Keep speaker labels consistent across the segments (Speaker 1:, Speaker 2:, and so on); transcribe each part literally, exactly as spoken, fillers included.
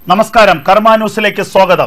Speaker 1: നമസ്കാരം, കർമ്മ ന്യൂസിലേക്ക് സ്വാഗതം.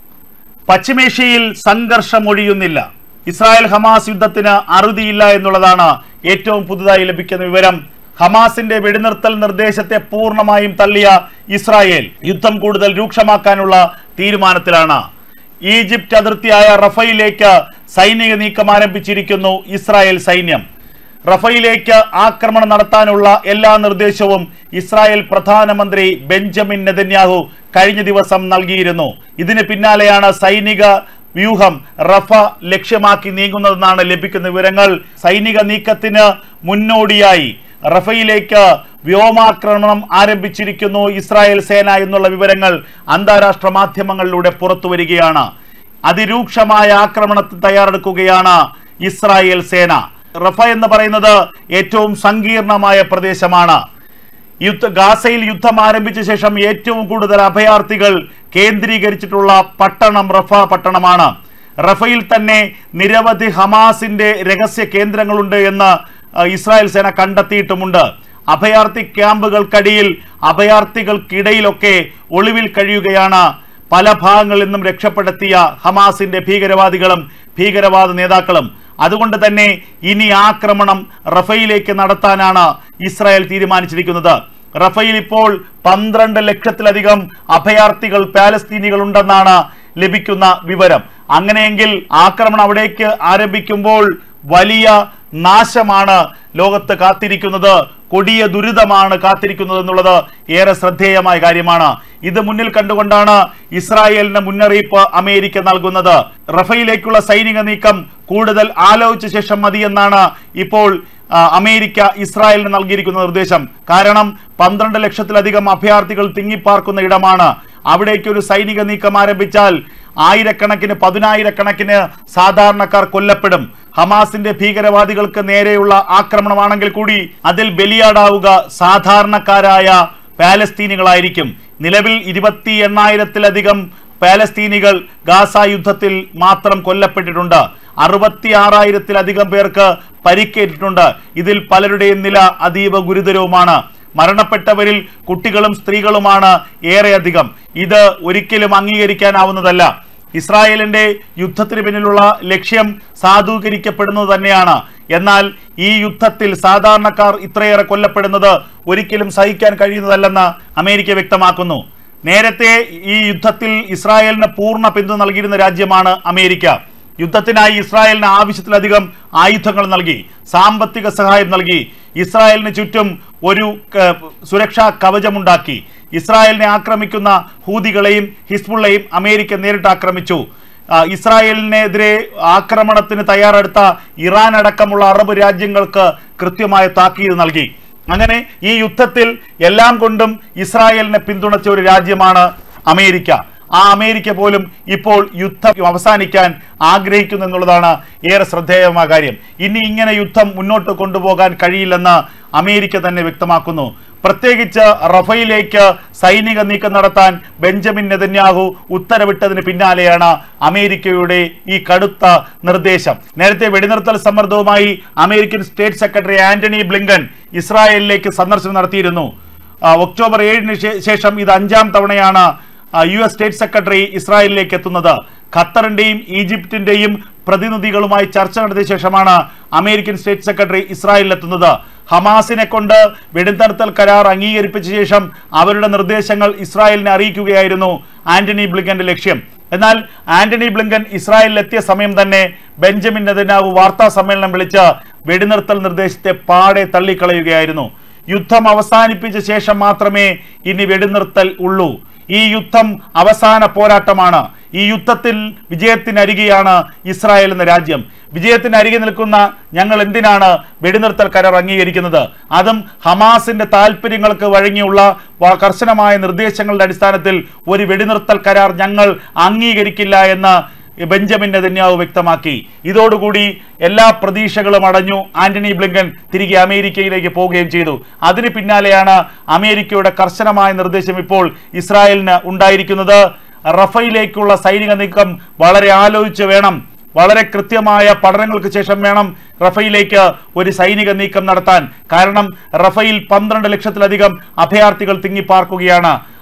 Speaker 1: പശ്ചിമേഷ്യയിൽ സംഘർഷം ഒഴിയുന്നില്ല. ഇസ്രായേൽ ഹമാസ് യുദ്ധത്തിന് അറുതിയില്ല എന്നുള്ളതാണ് ഏറ്റവും പുതുതായി ലഭിക്കുന്ന വിവരം. ഹമാസിന്റെ വെടിനിർത്തൽ നിർദ്ദേശത്തെ പൂർണ്ണമായും തള്ളിയ ഇസ്രായേൽ യുദ്ധം കൂടുതൽ രൂക്ഷമാക്കാനുള്ള തീരുമാനത്തിലാണ്. ഈജിപ്ത് അതിർത്തിയായ റഫയിലേക്ക് സൈനിക നീക്കം ആരംഭിച്ചിരിക്കുന്നു ഇസ്രായേൽ സൈന്യം. റഫയിലേക്ക് ആക്രമണം നടത്താനുള്ള എല്ലാ നിർദ്ദേശവും ഇസ്രായേൽ പ്രധാനമന്ത്രി ബെഞ്ചമിൻ നെതന്യാഹു കഴിഞ്ഞ ദിവസം നൽകിയിരുന്നു. ഇതിന് പിന്നാലെയാണ് സൈനിക വ്യൂഹം റഫ ലക്ഷ്യമാക്കി നീങ്ങുന്നതെന്നാണ് ലഭിക്കുന്ന വിവരങ്ങൾ. സൈനിക നീക്കത്തിന് മുന്നോടിയായി റഫയിലേക്ക് വ്യോമാക്രമണം ആരംഭിച്ചിരിക്കുന്നു ഇസ്രായേൽ സേന എന്നുള്ള വിവരങ്ങൾ അന്താരാഷ്ട്ര മാധ്യമങ്ങളിലൂടെ പുറത്തു വരികയാണ്. അതിരൂക്ഷമായ ആക്രമണത്തിന് തയ്യാറെടുക്കുകയാണ് ഇസ്രായേൽ സേന. റഫ എന്ന് പറയുന്നത് ഏറ്റവും സങ്കീർണമായ പ്രദേശമാണ്. യുദ്ധ ഗാസയിൽ യുദ്ധം ആരംഭിച്ച ശേഷം ഏറ്റവും കൂടുതൽ അഭയാർത്ഥികൾ കേന്ദ്രീകരിച്ചിട്ടുള്ള പട്ടണം റഫ പട്ടണമാണ്. റഫയിൽ തന്നെ നിരവധി ഹമാസിന്റെ രഹസ്യ കേന്ദ്രങ്ങളുണ്ട് എന്ന് ഇസ്രായേൽ സേന കണ്ടെത്തിയിട്ടുമുണ്ട്. അഭയാർത്ഥി ക്യാമ്പുകൾക്കടിയിൽ അഭയാർത്ഥികൾക്കിടയിലൊക്കെ ഒളിവിൽ കഴിയുകയാണ് പല ഭാഗങ്ങളിൽ നിന്നും രക്ഷപ്പെടുത്തിയ ഹമാസിന്റെ ഭീകരവാദികളും ഭീകരവാദ നേതാക്കളും. അതുകൊണ്ട് തന്നെ ഇനി ആക്രമണം റഫയിലേക്ക് നടത്താനാണ് ഇസ്രായേൽ തീരുമാനിച്ചിരിക്കുന്നത്. റഫയിൽ ഇപ്പോൾ പന്ത്രണ്ട് ലക്ഷത്തിലധികം അഭയാർത്ഥികൾ പാലസ്തീനികൾ ഉണ്ടെന്നാണ് ലഭിക്കുന്ന വിവരം. അങ്ങനെയെങ്കിൽ ആക്രമണം അവിടേക്ക് ആരംഭിക്കുമ്പോൾ വലിയ നാശമാണ് ലോകത്ത് കാത്തിരിക്കുന്നത്, കൊടിയ ദുരിതമാണ് കാത്തിരിക്കുന്നത് എന്നുള്ളത് ഏറെ ശ്രദ്ധേയമായ കാര്യമാണ്. ഇത് മുന്നിൽ കണ്ടുകൊണ്ടാണ് ഇസ്രായേലിന് മുന്നറിയിപ്പ് അമേരിക്ക നൽകുന്നത്. റഫയിലേക്കുള്ള സൈനിക നീക്കം കൂടുതൽ ആലോചിച്ച ശേഷം മതിയെന്നാണ് ഇപ്പോൾ അമേരിക്ക ഇസ്രായേലിന് നൽകിയിരിക്കുന്ന നിർദ്ദേശം. കാരണം പന്ത്രണ്ട് ലക്ഷത്തിലധികം അഭയാർത്ഥികൾ തിങ്ങിപ്പാർക്കുന്ന ഇടമാണ്. അവിടേക്ക് ഒരു സൈനിക നീക്കം ആരംഭിച്ചാൽ ആയിരക്കണക്കിന് പതിനായിരക്കണക്കിന് സാധാരണക്കാർ കൊല്ലപ്പെടും. ഹമാസിന്റെ ഭീകരവാദികൾക്ക് നേരെയുള്ള ആക്രമണമാണെങ്കിൽ കൂടി അതിൽ ബലിയാടാവുക സാധാരണക്കാരായ പാലസ്തീനികളായിരിക്കും. നിലവിൽ ഇരുപത്തി എണ്ണായിരത്തിലധികം പാലസ്തീനികൾ ഗാസ യുദ്ധത്തിൽ മാത്രം കൊല്ലപ്പെട്ടിട്ടുണ്ട്. അറുപത്തി ആറായിരത്തിലധികം പേർക്ക് പരിക്കേറ്റിട്ടുണ്ട്. ഇതിൽ പലരുടെയും നില അതീവ ഗുരുതരവുമാണ്. മരണപ്പെട്ടവരിൽ കുട്ടികളും സ്ത്രീകളുമാണ് ഏറെയധികം. ഇത് ഒരിക്കലും അംഗീകരിക്കാനാവുന്നതല്ല. ഇസ്രായേലിന്റെ യുദ്ധത്തിന് പിന്നിലുള്ള ലക്ഷ്യം സാധൂകരിക്കപ്പെടുന്നത് തന്നെയാണ്. എന്നാൽ ഈ യുദ്ധത്തിൽ സാധാരണക്കാർ ഇത്രയേറെ കൊല്ലപ്പെടുന്നത് ഒരിക്കലും സഹിക്കാൻ കഴിയുന്നതല്ലെന്ന് അമേരിക്ക വ്യക്തമാക്കുന്നു. നേരത്തെ ഈ യുദ്ധത്തിൽ ഇസ്രായേലിന് പൂർണ്ണ പിന്തുണ നൽകിയിരുന്ന രാജ്യമാണ് അമേരിക്ക. യുദ്ധത്തിനായി ഇസ്രായേലിന് ആവശ്യത്തിലധികം ആയുധങ്ങൾ നൽകി, സാമ്പത്തിക സഹായം നൽകി, ഇസ്രായേലിന് ചുറ്റും ഒരു സുരക്ഷാ കവചമുണ്ടാക്കി. ഇസ്രായേലിനെ ആക്രമിക്കുന്ന ഹൂതികളെയും ഹിസ്ബുള്ളയും അമേരിക്ക നേരിട്ട് ആക്രമിച്ചു. ഇസ്രായേലിനെതിരെ ആക്രമണത്തിന് തയ്യാറെടുത്ത ഇറാൻ അടക്കമുള്ള അറബ് രാജ്യങ്ങൾക്ക് കൃത്യമായ താക്കീത് നൽകി. അങ്ങനെ ഈ യുദ്ധത്തിൽ എല്ലാം കൊണ്ടും ഇസ്രായേലിനെ പിന്തുണച്ച ഒരു രാജ്യമാണ് അമേരിക്ക. ആ അമേരിക്ക പോലും ഇപ്പോൾ യുദ്ധം അവസാനിക്കാൻ ആഗ്രഹിക്കുന്നു എന്നുള്ളതാണ് ഏറെ ശ്രദ്ധേയമായ കാര്യം. ഇനി ഇങ്ങനെ യുദ്ധം മുന്നോട്ട് കൊണ്ടുപോകാൻ കഴിയില്ലെന്ന് അമേരിക്ക തന്നെ വ്യക്തമാക്കുന്നു. പ്രത്യേകിച്ച് റഫയിലേക്ക് സൈനിക നീക്കം നടത്താൻ ബെഞ്ചമിൻ നെതന്യാഹു ഉത്തരവിട്ടതിന് പിന്നാലെയാണ് അമേരിക്കയുടെ ഈ കടുത്ത നിർദ്ദേശം. നേരത്തെ വെടിനിർത്തൽ സമ്മർദ്ദവുമായി American state secretary Antony Blinken ഇസ്രായേലിലേക്ക് സന്ദർശനം നടത്തിയിരുന്നു. ഒക്ടോബർ ഏഴിന് ശേഷം ഇത് അഞ്ചാം തവണയാണ് യു എസ് സ്റ്റേറ്റ് സെക്രട്ടറി ഇസ്രായേലിലേക്ക് എത്തുന്നത്. ഖത്തറിന്റെയും ഈജിപ്തിന്റെയും പ്രതിനിധികളുമായി ചർച്ച നടത്തിയ ശേഷമാണ് അമേരിക്കൻ സ്റ്റേറ്റ് സെക്രട്ടറി ഇസ്രായേലിലെത്തുന്നത്. ഹമാസിനെ കൊണ്ട് വെടിനിർത്തൽ കരാർ അംഗീകരിപ്പിച്ച ശേഷം അവരുടെ നിർദ്ദേശങ്ങൾ ഇസ്രായേലിനെ അറിയിക്കുകയായിരുന്നു ആന്റണി ബ്ലിങ്കന്റെ ലക്ഷ്യം. എന്നാൽ ആന്റണി ബ്ലിങ്കൻ ഇസ്രായേലിലെത്തിയ സമയം തന്നെ ബെഞ്ചമിൻ നെതന്യാഹു വാർത്താ സമ്മേളനം വിളിച്ച് വെടിനിർത്തൽ നിർദ്ദേശത്തെ പാടെ തള്ളിക്കളയുകയായിരുന്നു. യുദ്ധം അവസാനിപ്പിച്ച ശേഷം മാത്രമേ ഇനി വെടിനിർത്തൽ ഉള്ളൂ. ഈ യുദ്ധം അവസാന പോരാട്ടമാണ്. ഈ യുദ്ധത്തിൽ വിജയത്തിനരികെയാണ് ഇസ്രായേൽ എന്ന രാജ്യം. വിജയത്തിനരികെ നിൽക്കുന്ന ഞങ്ങൾ എന്തിനാണ് വെടിനിർത്തൽ കരാർ അംഗീകരിക്കുന്നത്? അതും ഹമാസിന്റെ താല്പര്യങ്ങൾക്ക് വഴങ്ങിയുള്ള കർശനമായ നിർദ്ദേശങ്ങളുടെ അടിസ്ഥാനത്തിൽ ഒരു വെടിനിർത്തൽ കരാർ ഞങ്ങൾ അംഗീകരിക്കില്ല എന്ന് ബെഞ്ചമിൻ നെതന്യാഹു വ്യക്തമാക്കി. ഇതോടുകൂടി എല്ലാ പ്രതീക്ഷകളും അടഞ്ഞു. ആന്റണി ബ്ലിങ്കൻ തിരികെ അമേരിക്കയിലേക്ക് പോവുകയും ചെയ്തു. അതിന് പിന്നാലെയാണ് അമേരിക്കയുടെ കർശനമായ നിർദ്ദേശം ഇപ്പോൾ ഇസ്രായേലിന് ഉണ്ടായിരിക്കുന്നത്. റഫയിലേക്കുള്ള സൈനിക നീക്കം വളരെ ആലോചിച്ച് വേണം, വളരെ കൃത്യമായ പഠനങ്ങൾക്ക് ശേഷം വേണം റഫയിലേക്ക് ഒരു സൈനിക നീക്കം നടത്താൻ. കാരണം റഫയിൽ പന്ത്രണ്ട് ലക്ഷത്തിലധികം അഭയാർത്ഥികൾ തിങ്ങിപ്പാർക്കുകയാണ്.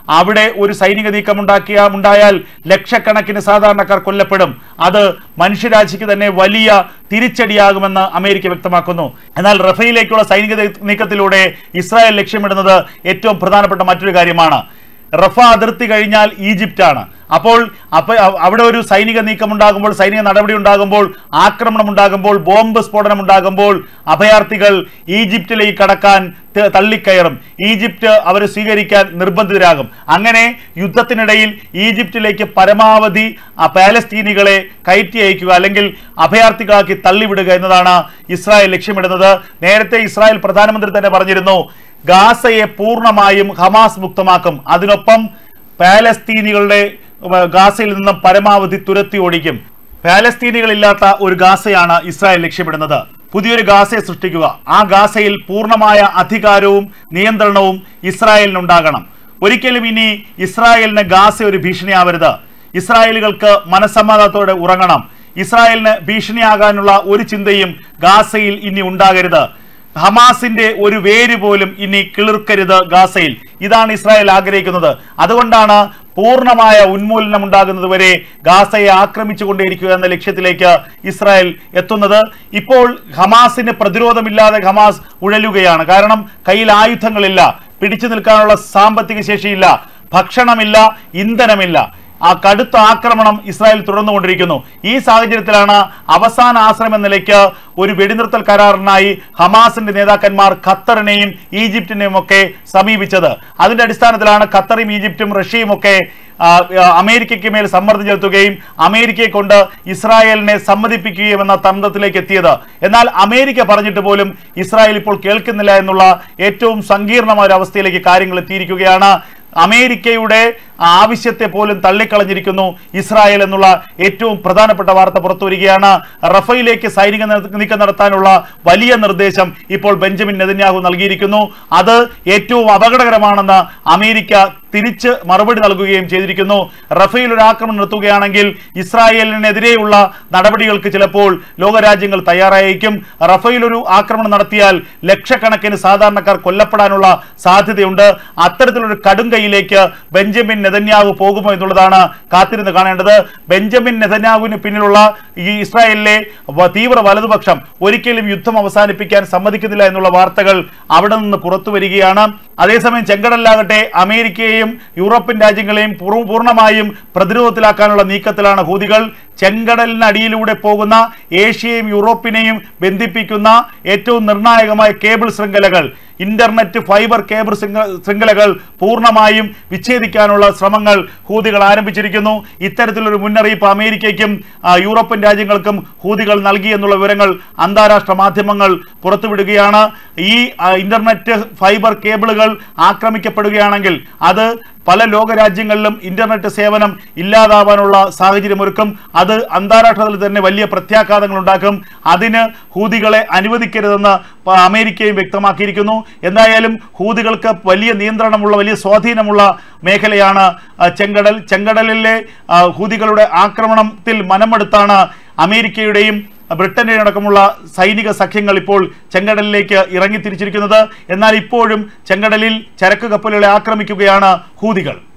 Speaker 1: അവിടെ ഒരു സൈനിക നീക്കം ഉണ്ടാക്കിയ ഉണ്ടായാൽ ലക്ഷക്കണക്കിന് സാധാരണക്കാർ കൊല്ലപ്പെടും. അത് മനുഷ്യരാശിക്ക് തന്നെ വലിയ തിരിച്ചടിയാകുമെന്ന് അമേരിക്ക വ്യക്തമാക്കുന്നു. എന്നാൽ റഫേലിലേക്കുള്ള സൈനിക നീക്കത്തിലൂടെ ഇസ്രായേൽ ലക്ഷ്യമിടുന്നത് ഏറ്റവും പ്രധാനപ്പെട്ട മറ്റൊരു കാര്യമാണ്. റഫ അതിർത്തി കഴിഞ്ഞാൽ ഈജിപ്റ്റാണ്. അപ്പോൾ അപ്പൊ അവിടെ ഒരു സൈനിക നീക്കം ഉണ്ടാകുമ്പോൾ, സൈനിക നടപടി ഉണ്ടാകുമ്പോൾ, ആക്രമണം ഉണ്ടാകുമ്പോൾ, ബോംബ് സ്ഫോടനം ഉണ്ടാകുമ്പോൾ അഭയാർത്ഥികൾ ഈജിപ്തിലേക്ക് കടക്കാൻ തള്ളിക്കയറും. ഈജിപ്റ്റ് അവരെ സ്വീകരിക്കാൻ നിർബന്ധിതരാകും. അങ്ങനെ യുദ്ധത്തിനിടയിൽ ഈജിപ്തിലേക്ക് പരമാവധി പാലസ്തീനികളെ കയറ്റി അയക്കുക അല്ലെങ്കിൽ അഭയാർത്ഥികളാക്കി തള്ളിവിടുക എന്നതാണ് ഇസ്രായേൽ ലക്ഷ്യമിടുന്നത്. നേരത്തെ ഇസ്രായേൽ പ്രധാനമന്ത്രി തന്നെ പറഞ്ഞിരുന്നു, ഗാസയെ പൂർണ്ണമായും ഹമാസ് മുക്തമാക്കും, അതിനൊപ്പം പാലസ്തീനികളുടെ ഗാസയിൽ നിന്നും പരമാവധി തുരത്തി ഓടിക്കും. പാലസ്തീനികളില്ലാത്ത ഒരു ഗാസയാണ് ഇസ്രായേൽ ലക്ഷ്യമിടുന്നത്. പുതിയൊരു ഗാസയെ സൃഷ്ടിക്കുക. ആ ഗാസയിൽ പൂർണ്ണമായ അധികാരവും നിയന്ത്രണവും ഇസ്രായേലിനുണ്ടാകണം. ഒരിക്കലും ഇനി ഇസ്രായേലിന് ഗാസ ഒരു ഭീഷണിയാവരുത്. ഇസ്രായേലുകൾക്ക് മനസ്സമാധാനത്തോടെ ഉറങ്ങണം. ഇസ്രായേലിന് ഭീഷണിയാകാനുള്ള ഒരു ചിന്തയും ഗാസയിൽ ഇനി ഉണ്ടാകരുത്. ഹമാസിന്റെ ഒരു വേര് പോലും ഇനി കിളിർക്കരുത് ഗാസയിൽ. ഇതാണ് ഇസ്രായേൽ ആഗ്രഹിക്കുന്നത്. അതുകൊണ്ടാണ് പൂർണ്ണമായ ഉന്മൂലനം ഉണ്ടാകുന്നത് വരെ ഗാസയെ ആക്രമിച്ചുകൊണ്ടേയിരിക്കുക എന്ന ലക്ഷ്യത്തിലേക്ക് ഇസ്രായേൽ എത്തുന്നത്. ഇപ്പോൾ ഹമാസിന് പ്രതിരോധമില്ലാതെ ഹമാസ് ഉഴലുകയാണ്. കാരണം കയ്യിൽ ആയുധങ്ങളില്ല, പിടിച്ചു നിൽക്കാനുള്ള സാമ്പത്തിക ശേഷിയില്ല, ഭക്ഷണമില്ല, ഇന്ധനമില്ല. ആ കടുത്ത ആക്രമണം ഇസ്രായേൽ തുടർന്നുകൊണ്ടിരിക്കുന്നു. ഈ സാഹചര്യത്തിലാണ് അവസാന ആശ്രയം എന്ന നിലയ്ക്ക് ഒരു വെടിനിർത്തൽ കരാറിനായി ഹമാസിന്റെ നേതാക്കന്മാർ ഖത്തറിനെയും ഈജിപ്തിനെയും ഒക്കെ സമീപിച്ചത്. അതിന്റെ അടിസ്ഥാനത്തിലാണ് ഖത്തറും ഈജിപ്തും റഷ്യയും ഒക്കെ അമേരിക്കയ്ക്ക് മേൽ സമ്മർദ്ദം ചെലുത്തുകയും അമേരിക്കയെ കൊണ്ട് ഇസ്രായേലിനെ സമ്മതിപ്പിക്കുകയും എന്ന തന്ത്രത്തിലേക്ക് എത്തിയത്. എന്നാൽ അമേരിക്ക പറഞ്ഞിട്ട് പോലും ഇസ്രായേൽ ഇപ്പോൾ കേൾക്കുന്നില്ല എന്നുള്ള ഏറ്റവും സങ്കീർണമായ ഒരു അവസ്ഥയിലേക്ക് കാര്യങ്ങൾ എത്തിയിരിക്കുകയാണ്. അമേരിക്കയുടെ ആവശ്യത്തെ പോലും തള്ളിക്കളഞ്ഞിരിക്കുന്നു ഇസ്രായേൽ എന്നുള്ള ഏറ്റവും പ്രധാനപ്പെട്ട വാർത്ത പുറത്തു വരികയാണ്. റഫയിലേക്ക് സൈനിക നീക്കം നടത്താനുള്ള വലിയ നിർദ്ദേശം ഇപ്പോൾ ബെഞ്ചമിൻ നെതന്യാഹു നൽകിയിരിക്കുന്നു. അത് ഏറ്റവും അപകടകരമാണെന്ന് അമേരിക്ക തിരിച്ച് മറുപടി നൽകുകയും ചെയ്തിരിക്കുന്നു. റഫേൽ ഒരു ആക്രമണം നടത്തുകയാണെങ്കിൽ ഇസ്രായേലിനെതിരെയുള്ള നടപടികൾക്ക് ചിലപ്പോൾ ലോകരാജ്യങ്ങൾ തയ്യാറായിരിക്കും. റഫേൽ ഒരു ആക്രമണം നടത്തിയാൽ ലക്ഷക്കണക്കിന് സാധാരണക്കാർ കൊല്ലപ്പെടാനുള്ള സാധ്യതയുണ്ട്. അത്തരത്തിലൊരു കടുംകൈയിലേക്ക് ബെഞ്ചമിൻ നെതന്യാഹു പോകുമോ എന്നുള്ളതാണ് കാത്തിരുന്ന് കാണേണ്ടത്. ബെഞ്ചമിൻ നെതന്യാഹുവിന് പിന്നിലുള്ള ഈ ഇസ്രായേലിലെ തീവ്ര വലതുപക്ഷം ഒരിക്കലും യുദ്ധം അവസാനിപ്പിക്കാൻ സമ്മതിക്കുന്നില്ല എന്നുള്ള വാർത്തകൾ അവിടെ നിന്ന് പുറത്തു വരികയാണ്. അതേസമയം ചെങ്കടലിലാകട്ടെ അമേരിക്കയെയും യൂറോപ്യൻ രാജ്യങ്ങളെയും പൂർണ്ണമായും പ്രതിരോധത്തിലാക്കാനുള്ള നീക്കത്തിലാണ് ഹൂതികൾ. ചെങ്കടലിനടിയിലൂടെ പോകുന്ന ഏഷ്യയും യൂറോപ്പിനെയും ബന്ധിപ്പിക്കുന്ന ഏറ്റവും നിർണായകമായ കേബിൾ ശൃംഖലകൾ, ഇന്റർനെറ്റ് ഫൈബർ കേബിൾ ശൃംഖലകൾ പൂർണ്ണമായും വിച്ഛേദിക്കാനുള്ള ശ്രമങ്ങൾ ഹൂതികൾ ആരംഭിച്ചിരിക്കുന്നു. ഇത്തരത്തിലൊരു മുന്നറിയിപ്പ് അമേരിക്കയ്ക്കും യൂറോപ്യൻ രാജ്യങ്ങൾക്കും ഹൂതികൾ നൽകി എന്നുള്ള വിവരങ്ങൾ അന്താരാഷ്ട്ര മാധ്യമങ്ങൾ പുറത്തുവിടുകയാണ്. ഈ ഇന്റർനെറ്റ് ഫൈബർ കേബിളുകൾ ആക്രമിക്കപ്പെടുകയാണെങ്കിൽ അത് പല ലോകരാജ്യങ്ങളിലും ഇന്റർനെറ്റ് സേവനം ഇല്ലാതാവാനുള്ള സാഹചര്യമൊരുക്കും. അത് അന്താരാഷ്ട്ര തലത്തിൽ തന്നെ വലിയ പ്രത്യാഘാതങ്ങൾ ഉണ്ടാക്കും. അതിന് ഹൂതികളെ അനുവദിക്കരുതെന്ന് അമേരിക്കയും വ്യക്തമാക്കിയിരിക്കുന്നു. എന്തായാലും ഹൂതികൾക്ക് വലിയ നിയന്ത്രണമുള്ള വലിയ സ്വാധീനമുള്ള മേഖലയാണ് ചെങ്കടൽ. ചെങ്കടലിലെ ഹൂതികളുടെ ആക്രമണത്തിൽ മനമെടുത്താണ് അമേരിക്കയുടെയും ബ്രിട്ടന്റെ അടക്കമുള്ള സൈനിക സഖ്യങ്ങൾ ഇപ്പോൾ ചെങ്കടലിലേക്ക് ഇറങ്ങിത്തിരിച്ചിരിക്കുന്നത്. എന്നാൽ ഇപ്പോഴും ചെങ്കടലിൽ ചരക്ക് കപ്പലുകളെ ആക്രമിക്കുകയാണ് ഹൂതികൾ.